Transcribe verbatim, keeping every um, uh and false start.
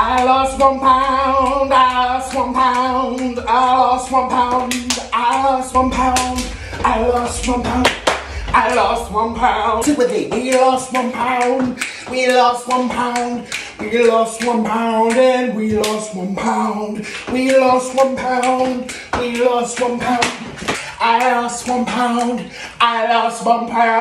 I lost one pound, I lost one pound, I lost one pound, I lost one pound, I lost one pound, I lost one pound. Sit with it. We lost one pound, we lost one pound, we lost one pound, and we lost one pound, we lost one pound, we lost one pound. I lost one pound, I lost one pound.